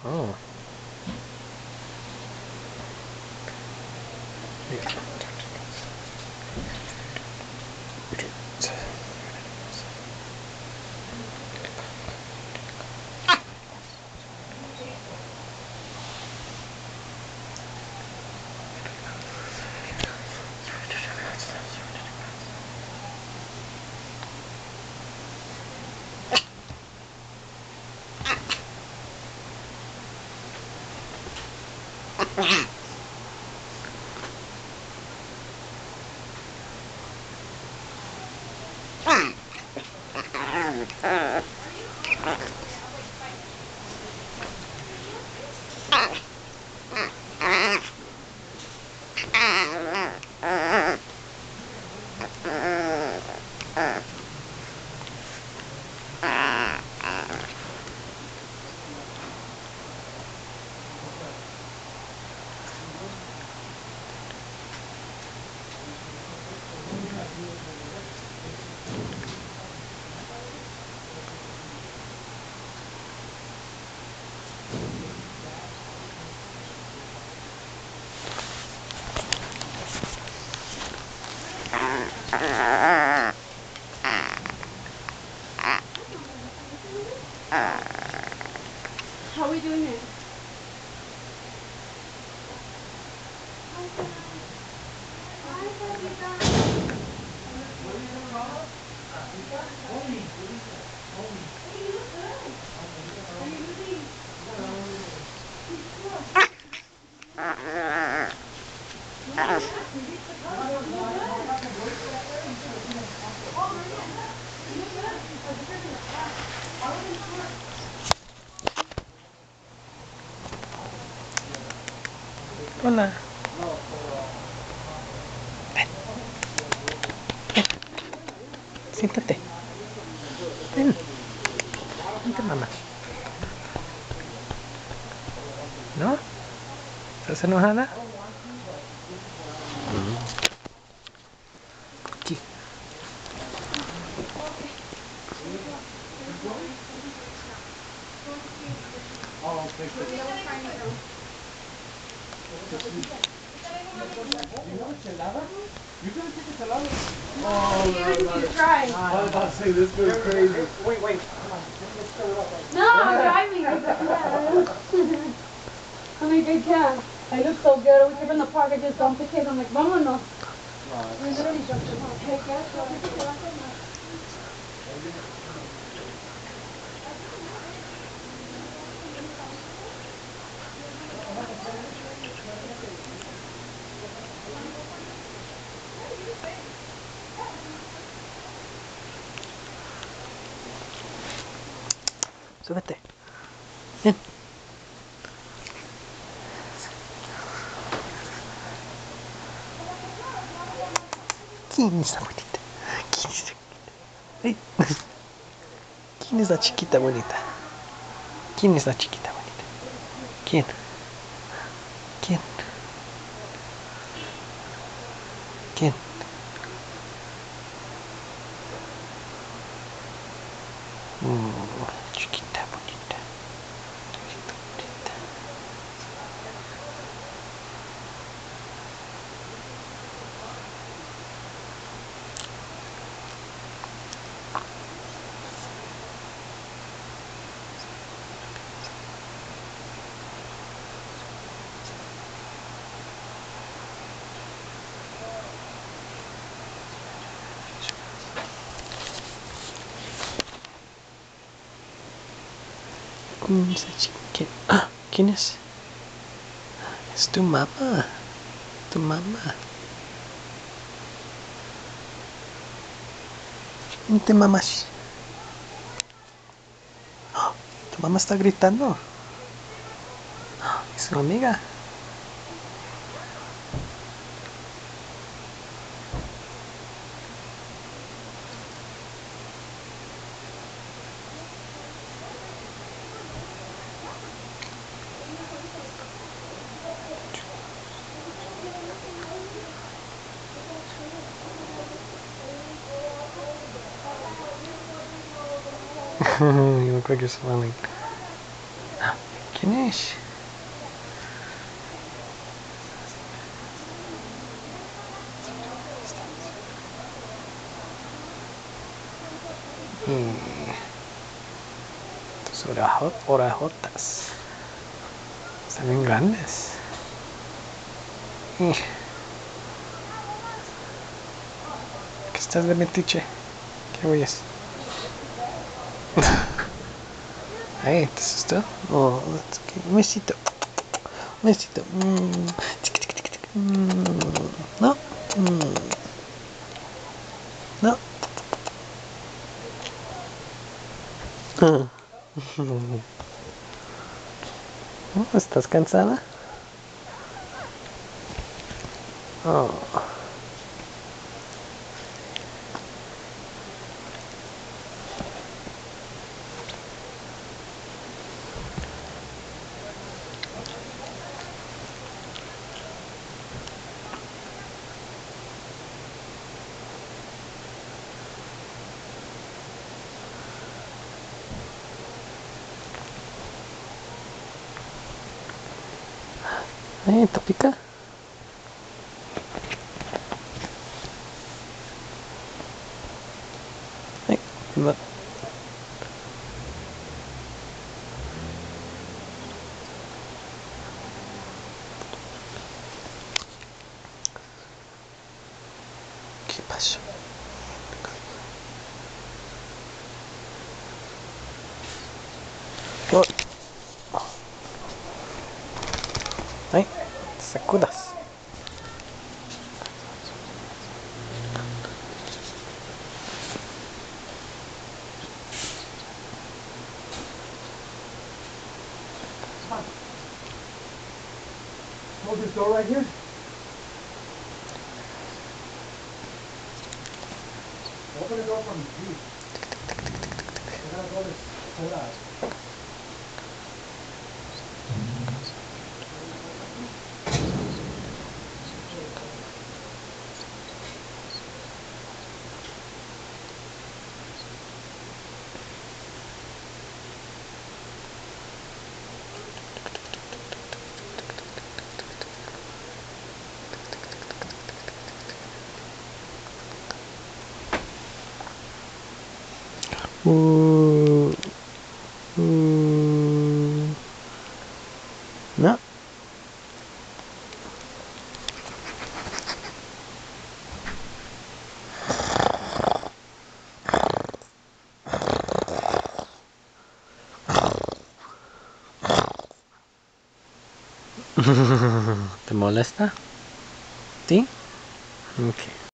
Oh. How are we doing it? Hola. Ven. Ven. Siéntate. Ven. Vente, mamá. ¿No? ¿Estás enojada? Aquí. You gonna take a chelada? Oh, try. I was about to say this goes crazy. Wait. No, I'm driving. I'm like, I can't. I look so good. We keep in the park. I just dumped the kids. I'm like, vámonos. We literally jumped them out. Hey, guys, Súbete. Ven. ¿Quién es la bonita? ¿Quién es la bonita? Ay. ¿Quién es la chiquita bonita? ¿Quién es la chiquita bonita? ¿Quién? ¿Quién? ¿Quién? Chiquita bonita. Chiquita bonita. ¿Quién es la chiquita? Ah, ¿quién es? Es tu mamá. Tu mamá. Vente, mamá. Tu mamá está gritando. Es su amiga. You look like you're smiling. ¿Quién es? Tus orejotas están bien grandes. ¿Qué estás de metiche? ¿Qué oyes? Ay, ¿te asustó? Oh, un besito. Un besito. No. No. ¿Estás cansada? Oh. ¿Te pica? No. ¿Qué pasó? Oh. Ay, te sacudas. Hold this door right here. Open the door for me, please. I gotta go this soda. No. ¿Te molesta? ¿Sí? Ok.